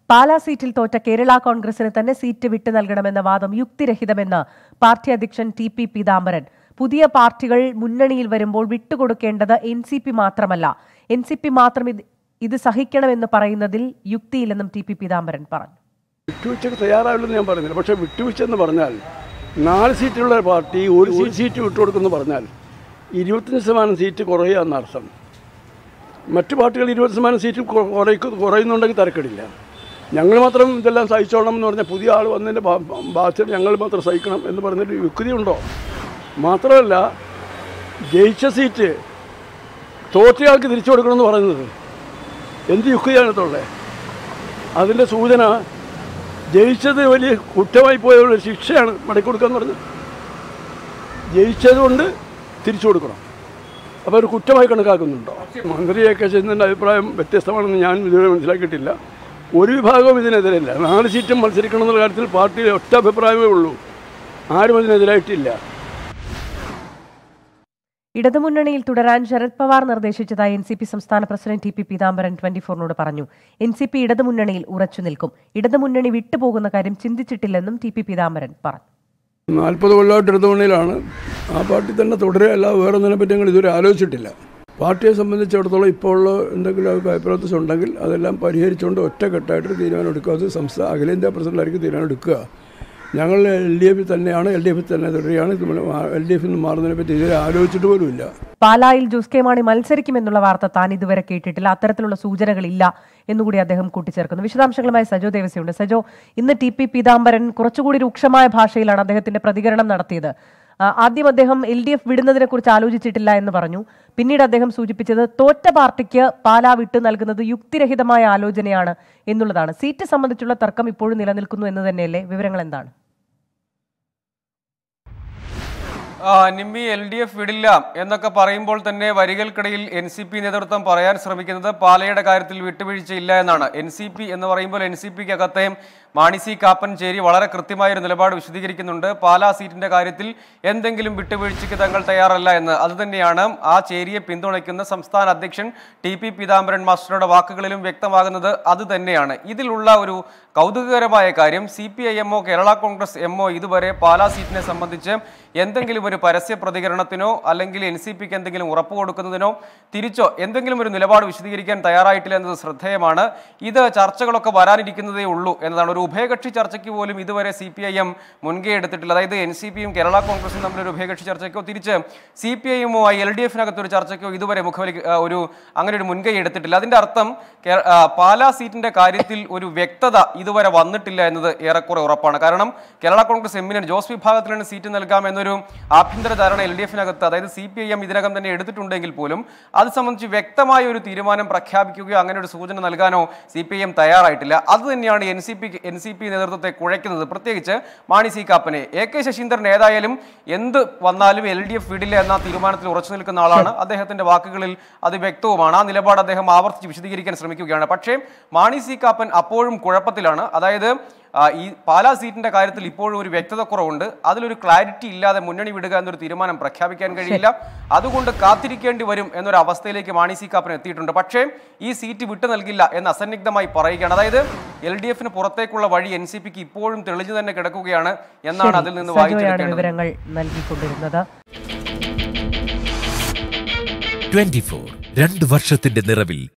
പാലാ സീറ്റിൽ തോറ്റ കേരള കോൺഗ്രസിന് തന്നെ സീറ്റ് വിട്ടു നൽകണമെന്ന വാദം യുക്തിരഹിതമെന്ന് പാർട്ടി അധ്യക്ഷൻ P പീതാംബരൻ. പുതിയ പാർട്ടികൾ മുന്നണിയിൽ വരുമ്പോൾ വിട്ടുകൊടുക്കേണ്ടത് NCP മാത്രമല്ല, NCP മാത്രം ഇത് സഹിക്കണമെന്ന് പറയുന്നതിൽ യുക്തിയില്ലെന്നും P പീതാംബരൻ പറഞ്ഞു. വിട്ടുവീഴ്ചക്ക് തയ്യാറാവില്ലെന്ന് ഞാൻ പറയുന്നില്ല. പക്ഷേ വിട്ടുവീഴ്ചെന്ന് പറഞ്ഞാൽ 4 സീറ്റുള്ള പാർട്ടി ഒരു സീറ്റ് വിട്ടുകൊടുക്കുമെന്ന് പറഞ്ഞാൽ 25% സീറ്റ് കുറയുക എന്നർത്ഥം. മറ്റു പാർട്ടികൾ 20% സീറ്റ് കുറയുന്നുണ്ടെങ്കിൽ തരക്കേടില്ല. ഞങ്ങൾ മാത്രം ഇതെല്ലാം സഹിച്ചോളണം എന്ന് പറഞ്ഞാൽ പുതിയ ആൾ വന്നതിൻ്റെ ബാധ്യത ഞങ്ങൾ മാത്രം സഹിക്കണം എന്ന് പറഞ്ഞിട്ട് യുക്തിയുണ്ടോ? മാത്രമല്ല, ജയിച്ച സീറ്റ് തോറ്റയാൾക്ക് തിരിച്ചു കൊടുക്കണമെന്ന് പറയുന്നത് എന്ത് യുക്തിയാണത്തുള്ളത്? അതിൻ്റെ സൂചന ജയിച്ചത് വലിയ കുറ്റമായി പോയുള്ള ശിക്ഷയാണ് മടക്കിക്കൊടുക്കുക പറഞ്ഞത്. ജയിച്ചതുകൊണ്ട് തിരിച്ചു കൊടുക്കണം. അപ്പോൾ ഒരു കുറ്റമായി കണക്കാക്കുന്നുണ്ടോ? മന്ത്രിയൊക്കെ ചെയ്യുന്നതിൻ്റെ അഭിപ്രായം വ്യത്യസ്തമാണെന്ന് ഞാൻ ഇതുവരെ മനസ്സിലാക്കിയിട്ടില്ല. ഒരു വിഭാഗവും ഇതിനെതിരല്ല. 4 സീറ്റും മത്സരിക്കണം എന്നുള്ള കാര്യത്തിൽ പാർട്ടിയിൽ ഒറ്റ അഭിപ്രായമേ ഉള്ളൂ. ആരും അതിനെതിരായിട്ടില്ല. ഇടതുമുന്നണിയിൽ തുടരാൻ ശരത് പവാർ നിർദ്ദേശിച്ചതായി NCP സംസ്ഥാന പ്രസിഡന്റ് P പീതാംബരൻ 24നോട് പറഞ്ഞു. NCP ഇടതുമുന്നണിയിൽ ഉറച്ചു നിൽക്കും. ഇടതുമുന്നണി വിട്ടുപോകുന്ന കാര്യം ചിന്തിച്ചിട്ടില്ലെന്നും P പീതാംബരൻ പറഞ്ഞു. 40 കൊല്ലമായിട്ട് ഇടതുമുന്നണിയിലാണ്. ആ പാർട്ടി തന്നെ തുടരുകയല്ല, വേറെ ഒന്നിനെ പറ്റി ഞങ്ങൾ ഇതുവരെ ആലോചിച്ചിട്ടില്ല. പാർട്ടിയെ സംബന്ധിച്ചിടത്തോളം ഇപ്പോൾ ഉള്ള എന്തെങ്കിലും അഭിപ്രായം ഉണ്ടെങ്കിൽ അതെല്ലാം പരിഹരിച്ചുകൊണ്ട് ഒറ്റക്കെട്ടായിട്ടൊരു തീരുമാനം എടുക്കുക. അത് അഖിലേന്ത്യാ പ്രസിഡന്റായിരിക്കും തീരുമാനം എടുക്കുക. ഞങ്ങൾ LDF തന്നെയാണ്, LDF തന്നെ തുടരുകയാണ്. LDF നിന്ന് മാറുന്നതിനെ പറ്റി ഇതുവരെ ആലോചിച്ചിട്ട് പോലുമില്ല. പാലായിൽ ജോസ് കെ മാണി മത്സരിക്കുമെന്നുള്ള വാർത്ത താൻ ഇതുവരെ കേട്ടിട്ടില്ല. അത്തരത്തിലുള്ള സൂചനകളില്ല എന്നുകൂടി അദ്ദേഹം കൂട്ടിച്ചേർക്കുന്നു. വിശദാംശങ്ങളുമായി സജോ ദേവസ്യയുണ്ട്. സജോ, ഇന്ന് P പീതാംബരൻ കുറച്ചുകൂടി രൂക്ഷമായ ഭാഷയിലാണ് അദ്ദേഹത്തിന്റെ പ്രതികരണം നടത്തിയത്. ആദ്യം അദ്ദേഹം LDF വിടുന്നതിനെ കുറിച്ച് ആലോചിച്ചിട്ടില്ല എന്ന് പറഞ്ഞു. പിന്നീട് അദ്ദേഹം സൂചിപ്പിച്ചത് തോറ്റ പാർട്ടിക്ക് പാലാ വിട്ടു നൽകുന്നത് യുക്തിരഹിതമായ ആലോചനയാണ് എന്നുള്ളതാണ്. സീറ്റ് സംബന്ധിച്ചുള്ള തർക്കം ഇപ്പോഴും നിലനിൽക്കുന്നു എന്ന് തന്നെയല്ലേ? വിവരങ്ങൾ എന്താണ്? നിമ്മി LDF വിടില്ല എന്നൊക്കെ പറയുമ്പോൾ തന്നെ വരികൾക്കിടയിൽ NCP നേതൃത്വം പറയാൻ ശ്രമിക്കുന്നത് പാലയുടെ കാര്യത്തിൽ വിട്ടുവീഴ്ചയില്ല എന്നാണ്. NCP എന്ന് പറയുമ്പോൾ NCPക്കകത്തെ മാണി സി കാപ്പൻചേരി വളരെ കൃത്യമായൊരു നിലപാട് വിശദീകരിക്കുന്നുണ്ട്. പാലാ സീറ്റിന്റെ കാര്യത്തിൽ എന്തെങ്കിലും വിട്ടുവീഴ്ചയ്ക്ക് തങ്ങൾ തയ്യാറല്ല എന്ന്. അതുതന്നെയാണ് ആ ചേരിയെ പിന്തുണയ്ക്കുന്ന സംസ്ഥാന അധ്യക്ഷൻ P പീതാംബരൻ മാസ്റ്ററുടെ വാക്കുകളിലും വ്യക്തമാകുന്നത്. അത് തന്നെയാണ് ഇതിലുള്ള ഒരു കൗതുകകരമായ കാര്യം. CPIMO കേരള കോൺഗ്രസ് MO ഇതുവരെ പാലാ സീറ്റിനെ സംബന്ധിച്ച് എന്തെങ്കിലും ഒരു പരസ്യ പ്രതികരണത്തിനോ അല്ലെങ്കിൽ NCPക്ക് എന്തെങ്കിലും ഉറപ്പ് കൊടുക്കുന്നതിനോ തിരിച്ചോ എന്തെങ്കിലും ഒരു നിലപാട് വിശദീകരിക്കാൻ തയ്യാറായിട്ടില്ല എന്നത് ശ്രദ്ധേയമാണ്. ഇത് ചർച്ചകളൊക്കെ വരാനിരിക്കുന്നതേ ഉള്ളൂ എന്നതാണ്. ഒരു ഉഭയകക്ഷി ചർച്ചയ്ക്ക് പോലും ഇതുവരെ CPIM മുൻകൈ എടുത്തിട്ടില്ല. അതായത് NCPയും കേരള കോൺഗ്രസും തമ്മിലൊരു ഉഭയകക്ഷി ചർച്ചയ്ക്കോ തിരിച്ച് CPIMുമായി LDFനകത്തൊരു ചർച്ചയ്ക്കോ ഇതുവരെ അങ്ങനെ ഒരു മുൻകൈ എടുത്തിട്ടില്ല. അതിന്റെ അർത്ഥം പാലാ സീറ്റിന്റെ കാര്യത്തിൽ ഒരു വ്യക്തത ഇതുവരെ വന്നിട്ടില്ല എന്നത് ഏറെക്കുറെ ഉറപ്പാണ്. കാരണം കേരള കോൺഗ്രസ് എമ്മിന് ജോസ് വിഭാഗത്തിലാണ് സീറ്റ് നൽകാമെന്നൊരു ആഭ്യന്തര ധാരണ LDFനകത്ത് അതായത് CPIM ഇതിനകം തന്നെ എടുത്തിട്ടുണ്ടെങ്കിൽ പോലും അത് സംബന്ധിച്ച് വ്യക്തമായ ഒരു തീരുമാനം പ്രഖ്യാപിക്കുകയോ അങ്ങനെ ഒരു സൂചന നൽകാനോ CPIM തയ്യാറായിട്ടില്ല. അത് തന്നെയാണ് NCP നേതൃത്വത്തെ കുഴയ്ക്കുന്നത്, പ്രത്യേകിച്ച് മാണി സി കാപ്പനെ. AK ശശീന്ദ്രൻ ഏതായാലും എന്ത് വന്നാലും LDF വിടില്ല എന്ന തീരുമാനത്തിൽ ഉറച്ചു നിൽക്കുന്ന ആളാണ്. അദ്ദേഹത്തിന്റെ വാക്കുകളിൽ അത് വ്യക്തവുമാണ്. ആ നിലപാട് അദ്ദേഹം ആവർത്തിച്ച് വിശദീകരിക്കാൻ ശ്രമിക്കുകയാണ്. പക്ഷേ മാണി സി കാപ്പൻ അപ്പോഴും കുഴപ്പത്തിലാണ്. അതായത് ഈ പാലാ സീറ്റിന്റെ കാര്യത്തിൽ ഇപ്പോഴും ഒരു വ്യക്തത കുറവുണ്ട്. അതിലൊരു ക്ലാരിറ്റി ഇല്ലാതെ മുന്നണി വിടുക എന്നൊരു തീരുമാനം പ്രഖ്യാപിക്കാൻ കഴിയില്ല. അതുകൊണ്ട് കാത്തിരിക്കേണ്ടി വരും എന്നൊരു അവസ്ഥയിലേക്ക് മാണി സി കാപ്പൻ എത്തിയിട്ടുണ്ട്. പക്ഷേ ഈ സീറ്റ് വിട്ടു നൽകില്ല എന്ന് അസന്നിഗ്ധമായി പറയുകയാണ്. അതായത് LDFന് പുറത്തേക്കുള്ള വഴി NCPക്ക് ഇപ്പോഴും തെളിഞ്ഞു തന്നെ കിടക്കുകയാണ് എന്നാണ് അതിൽ നിന്ന് വായിച്ചെടുക്കേണ്ടത്. വിവരങ്ങൾ നൽകിക്കൊണ്ടിരുന്നത് 24 2 വർഷത്തിന്റെ നിറവിൽ